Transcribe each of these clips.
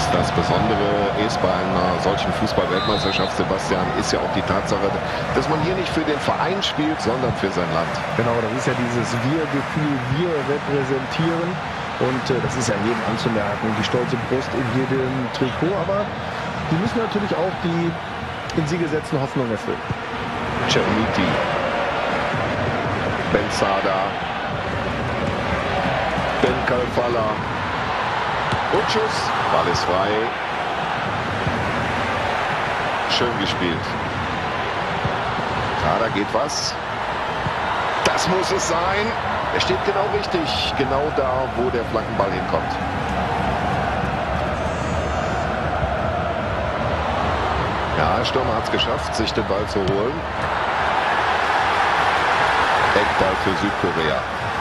Das Besondere ist bei einer solchen Fußball-Weltmeisterschaft, Sebastian, ist ja auch die Tatsache, dass man hier nicht für den Verein spielt, sondern für sein Land. Genau, das ist ja dieses Wir-Gefühl, wir repräsentieren. Und das ist ja jedem anzumerken, die stolze Brust in jedem Trikot. Aber die müssen natürlich auch die in sie gesetzten Hoffnungen erfüllen. Cermiti, Benzada, Benkalfala und Schuss. Ball ist frei. Schön gespielt. Ja, da geht was. Das muss es sein. Er steht genau richtig. Genau da, wo der Flankenball hinkommt. Ja, Stürmer hat es geschafft, sich den Ball zu holen. Eckball für Südkorea.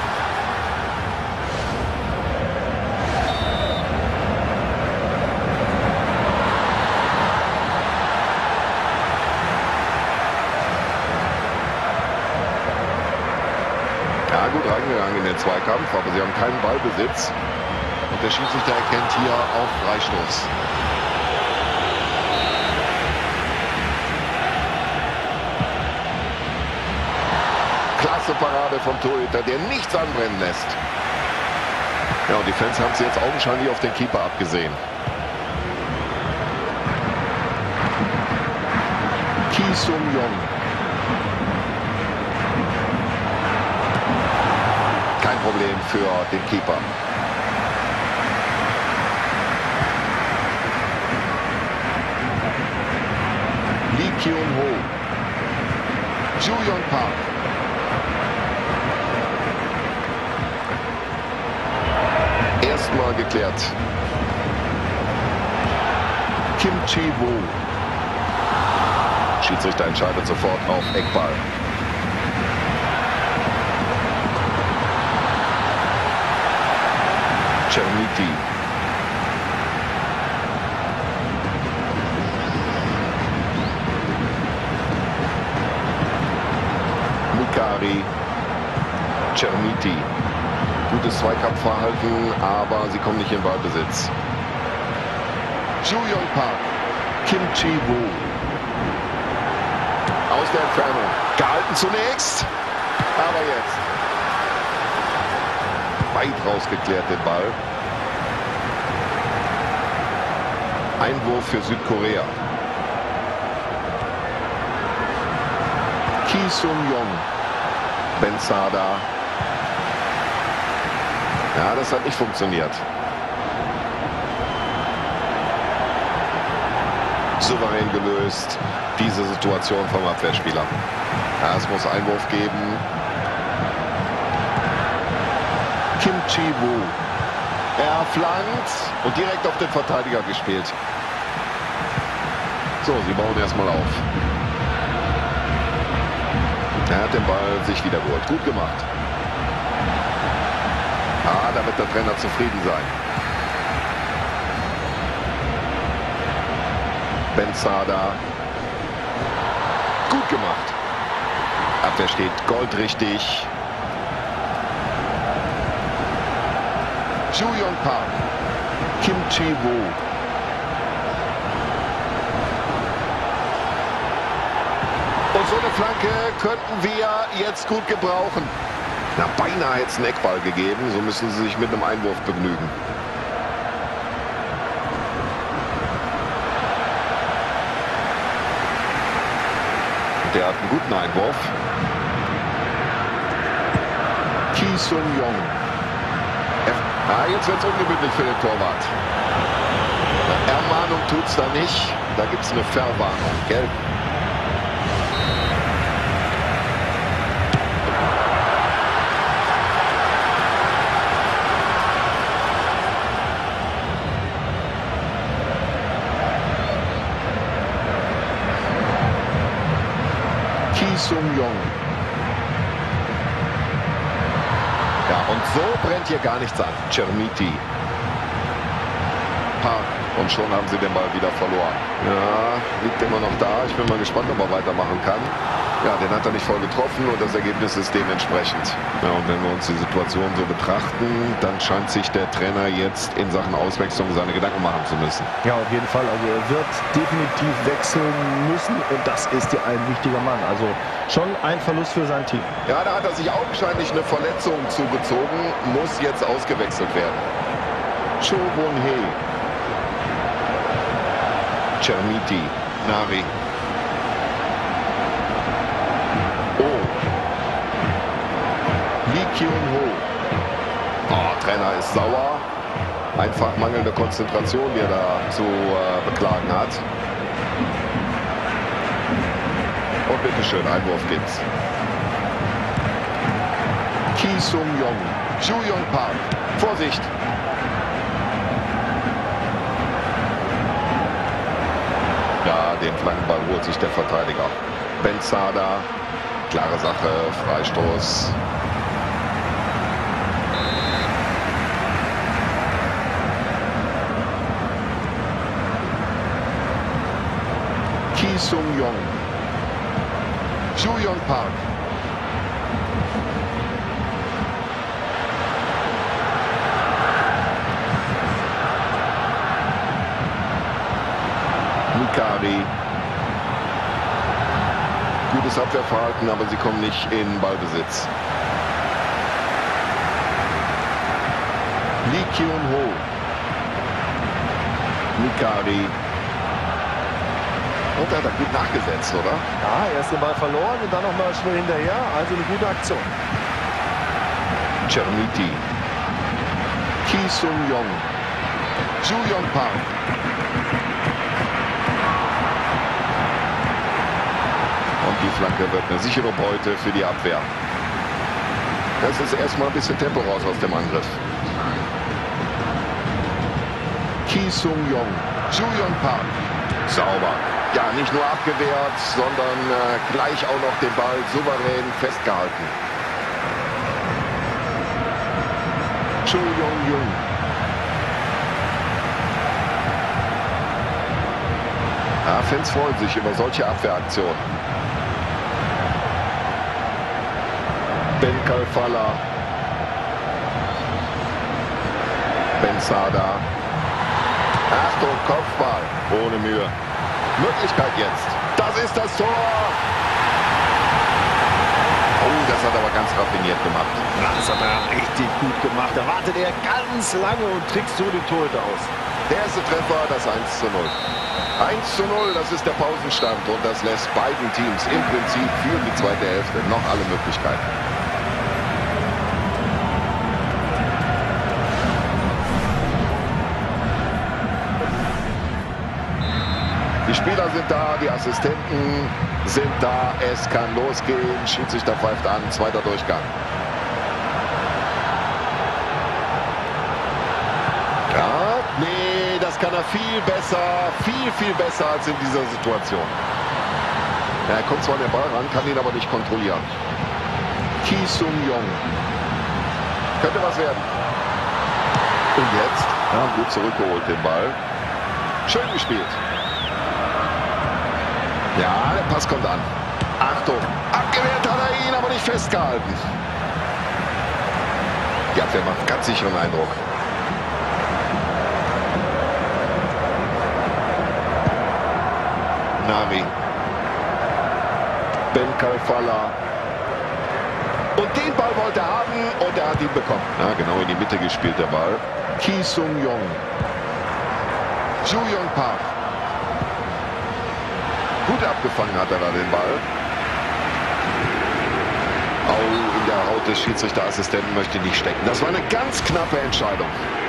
Ja, gut reingegangen in den Zweikampf, aber sie haben keinen Ballbesitz. Und der Schiedsrichter erkennt hier auf Freistoß. Klasse Parade vom Torhüter, der nichts anbrennen lässt. Ja, und die Fans haben es jetzt augenscheinlich auf den Keeper abgesehen. Ki Sung-Yong. Kein Problem für den Keeper. Lee Kyun-ho. Ju-Yong Park. Erstmal geklärt. Kim Chi-woo. Schiedsrichter entscheidet sofort auf Eckball. Cermiti. Mikari. Cermiti. Gutes Zweikampfverhalten, aber sie kommen nicht in Ballbesitz. Ju-Yong Park. Kim Chi-woo. Aus der Entfernung. Gehalten zunächst. Aber jetzt. Weit rausgeklärt den Ball. Einwurf für Südkorea. Ki Sung-Yong. Benzada. Ja, das hat nicht funktioniert. Souverän gelöst, diese Situation vom Abwehrspieler. Ja, es muss Einwurf geben. Kim Chi-woo. Er flankt und direkt auf den Verteidiger gespielt. So, sie bauen erstmal auf. Er hat den Ball sich wieder geholt. Gut gemacht. Ah, da wird der Trainer zufrieden sein. Benzada. Gut gemacht. Abwehr steht goldrichtig. Ju-Yong Park. Kim Chi-woo. Und so eine Flanke könnten wir jetzt gut gebrauchen. Na, beinahe hätte es einen Eckball gegeben. So müssen sie sich mit einem Einwurf begnügen. Und der hat einen guten Einwurf. Ki Sung-Yong. Jetzt wird es ungemütlich für den Torwart. Ermahnung tut es da nicht. Da gibt es eine Verwarnung. Gelb. Ki Sung-Yong. Ja, und so brennt hier gar nichts an. Cermiti. Und schon haben sie den Ball wieder verloren. Ja, liegt immer noch da. Ich bin mal gespannt, ob er weitermachen kann. Ja, den hat er nicht voll getroffen und das Ergebnis ist dementsprechend. Ja, und wenn wir uns die Situation so betrachten, dann scheint sich der Trainer jetzt in Sachen Auswechslung seine Gedanken machen zu müssen. Ja, auf jeden Fall. Also er wird definitiv wechseln müssen und das ist ja ein wichtiger Mann. Also schon ein Verlust für sein Team. Ja, da hat er sich augenscheinlich eine Verletzung zugezogen, muss jetzt ausgewechselt werden. Cho Won-hee. Chermiti. Nari. Lee Kyun-ho. Oh, Trainer ist sauer. Einfach mangelnde Konzentration, die er da zu beklagen hat. Und bitteschön, Einwurf gibt's. Ki Sung-yong. Ju-Yong Park. Vorsicht. Ja, den Flankenball holt sich der Verteidiger. Ben Sada. Klare Sache. Freistoß. Ki Sung-yong. Ju-Yong Park. Mikari. Gutes Abwehrverhalten, aber sie kommen nicht in Ballbesitz. Lee Kyun-ho. Mikari. Und er hat gut nachgesetzt, oder? Ja, erst den Ball verloren und dann nochmal schnell hinterher. Also eine gute Aktion. Chermiti. Ki Sung-yong. Ju-Yong Park. Und die Flanke wird eine sichere Beute für die Abwehr. Das ist erstmal ein bisschen Tempo raus aus dem Angriff. Ki Sung-yong. Ju-Yong Park. Sauber. Ja, nicht nur abgewehrt, sondern gleich auch noch den Ball souverän festgehalten. Cho Yong-jung. Ja, Fans freuen sich über solche Abwehraktionen. Ben Kalfala. Ben Sada. Achtung, Kopfball. Ohne Mühe. Möglichkeit jetzt. Das ist das Tor. Oh, das hat er aber ganz raffiniert gemacht. Das hat er richtig gut gemacht. Da wartet er ganz lange und trickst so den Torhüter aus. Der erste Treffer, das 1:0. 1:0, das ist der Pausenstand und das lässt beiden Teams im Prinzip für die zweite Hälfte noch alle Möglichkeiten. Die Spieler sind da, die Assistenten sind da, es kann losgehen. Schiedsrichter pfeift an, zweiter Durchgang. Ja, nee, das kann er viel besser, viel besser als in dieser Situation. Ja, er kommt zwar an den Ball ran, kann ihn aber nicht kontrollieren. Ki Sung-yong. Könnte was werden. Und jetzt? Ja, gut zurückgeholt den Ball. Schön gespielt. Ja, der Pass kommt an. Achtung, abgewehrt hat er ihn, aber nicht festgehalten. Die Abwehr macht einen ganz sicheren Eindruck. Nari. Ben Kalfala. Und den Ball wollte er haben und er hat ihn bekommen. Ja, genau in die Mitte gespielt der Ball. Ki Sung-yong. Ju-Yong Park. Gut abgefangen hat er da den Ball. Au, in der Haut des Schiedsrichterassistenten möchte nicht stecken. Das war eine ganz knappe Entscheidung.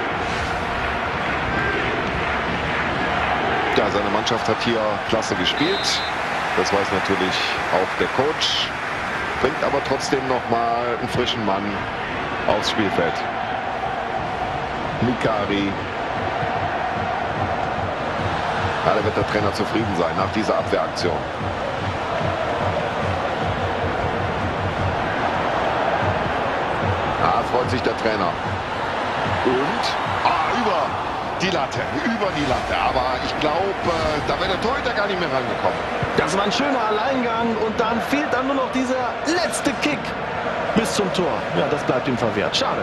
Ja, seine Mannschaft hat hier klasse gespielt. Das weiß natürlich auch der Coach. Bringt aber trotzdem noch mal einen frischen Mann aufs Spielfeld. Mikari. Ja, da wird der Trainer zufrieden sein nach dieser Abwehraktion. Ja, freut sich der Trainer. Und? Über. Die Latte, über die Latte. Aber ich glaube, da wäre der Torhüter gar nicht mehr rangekommen. Das war ein schöner Alleingang und dann fehlt dann nur noch dieser letzte Kick bis zum Tor. Ja, das bleibt ihm verwehrt. Schade.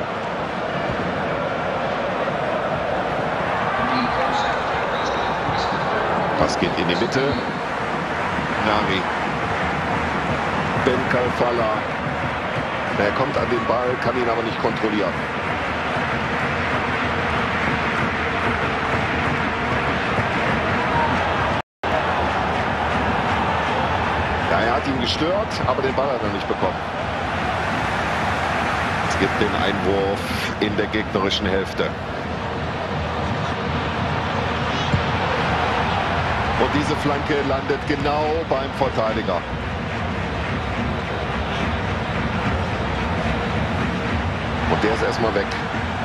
Pass geht in die Mitte. Nari. Ben Kalfala. Er kommt an den Ball, kann ihn aber nicht kontrollieren. Ja, er hat ihn gestört, aber den Ball hat er nicht bekommen. Es gibt den Einwurf in der gegnerischen Hälfte. Und diese Flanke landet genau beim Verteidiger. Und der ist erstmal weg.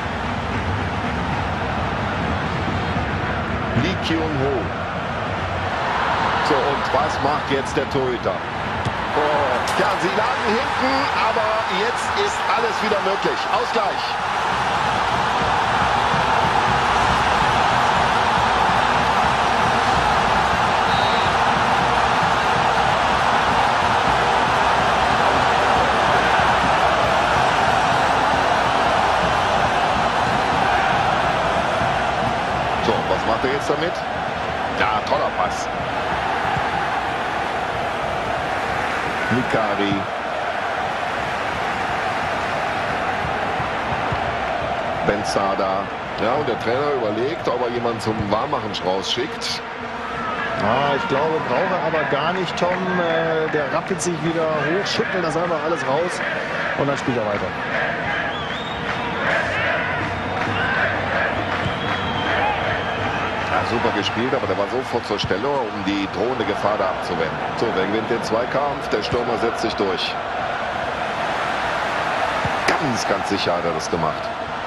Lee Kyung-ho. So, und was macht jetzt der Torhüter? Oh, ja, sie lagen hinten, aber jetzt ist alles wieder möglich. Ausgleich. So, was macht er jetzt damit? Ja, toller Pass. Mikari. Benzada. Ja, und der Trainer überlegt, ob er jemanden zum Warmmachen rausschickt. Ah, ich glaube, braucht er aber gar nicht, Tom. Der rappelt sich wieder hoch, schüttelt das einfach alles raus und dann spielt er weiter. Ja, super gespielt, aber der war sofort zur Stelle, um die drohende Gefahr da abzuwenden. So, wer gewinnt den Zweikampf? Der Stürmer setzt sich durch. Ganz, ganz sicher hat er das gemacht.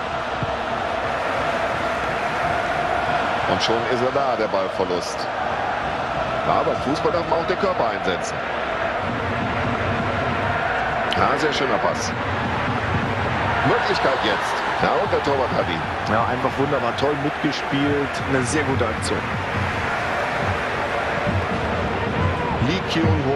Und schon ist er da, der Ballverlust. Ja, beim Fußball darf man auch den Körper einsetzen. Ja, sehr schöner Pass. Möglichkeit jetzt. Ja, und der Torwart hat ihn. Ja, einfach wunderbar, toll mitgespielt. Eine sehr gute Aktion. Lee Kyung-ho.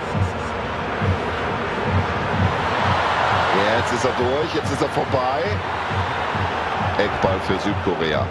Jetzt ist er durch, jetzt ist er vorbei. Eckball für Südkorea.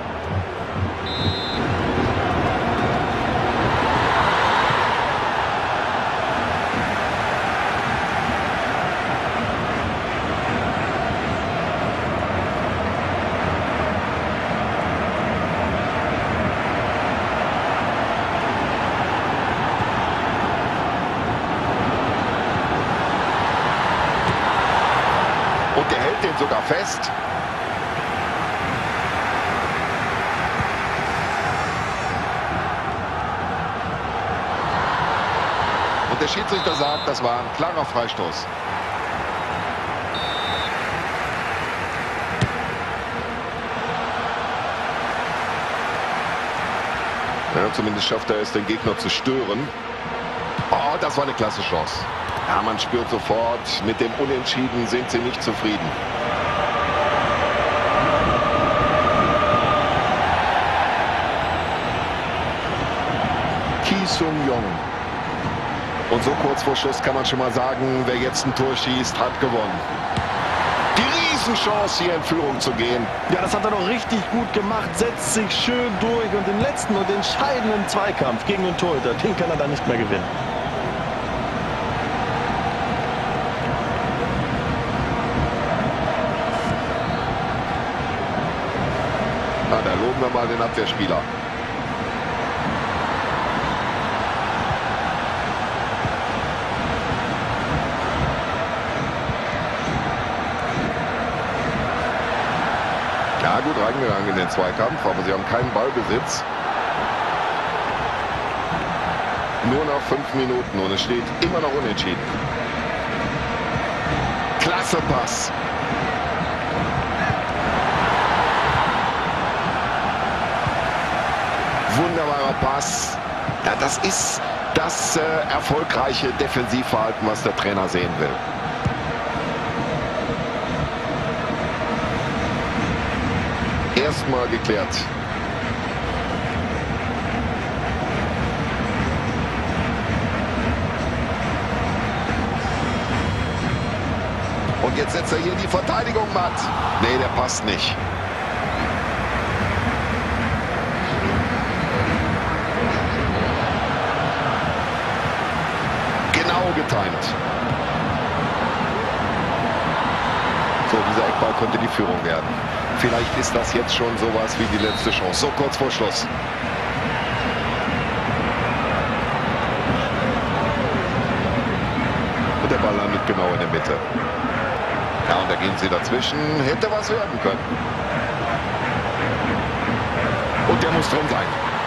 Und der hält den sogar fest. Und der Schiedsrichter sagt, das war ein klarer Freistoß. Ja, zumindest schafft er es, den Gegner zu stören. Oh, das war eine klasse Chance. Ja, man spürt sofort, mit dem Unentschieden sind sie nicht zufrieden. Ki Sung-Yong. Und so kurz vor Schluss kann man schon mal sagen, wer jetzt ein Tor schießt, hat gewonnen. Die Riesenchance, hier in Führung zu gehen. Ja, das hat er doch richtig gut gemacht, setzt sich schön durch und den letzten und entscheidenden Zweikampf gegen den Torhüter, den kann er dann nicht mehr gewinnen. Na, da loben wir mal den Abwehrspieler. Ja, gut reingegangen in den Zweikampf, aber sie haben keinen Ballbesitz. Nur noch 5 Minuten und es steht immer noch unentschieden. Klasse Pass. Wunderbarer Pass. Ja, das ist das erfolgreiche Defensivverhalten, was der Trainer sehen will. Erstmal geklärt. Jetzt setzt er hier die Verteidigung matt. Nee, der passt nicht. Genau getimt. So, dieser Eckball könnte die Führung werden. Vielleicht ist das jetzt schon sowas wie die letzte Chance. So kurz vor Schluss. Und der Ball landet genau in der Mitte. Ja, und da gehen sie dazwischen. Hätte was werden können. Und der muss drin sein.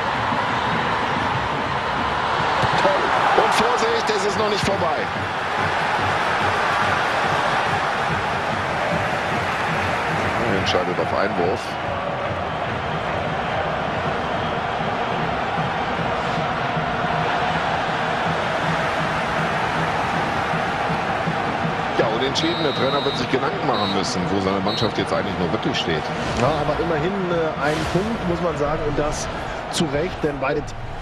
Toll. Und Vorsicht, es ist noch nicht vorbei. Er entscheidet auf Einwurf. Ja, unentschieden. Der Trainer wird sich Gedanken machen müssen, wo seine Mannschaft jetzt eigentlich nur wirklich steht. Ja, aber immerhin ein Punkt, muss man sagen, und das zu Recht, denn beide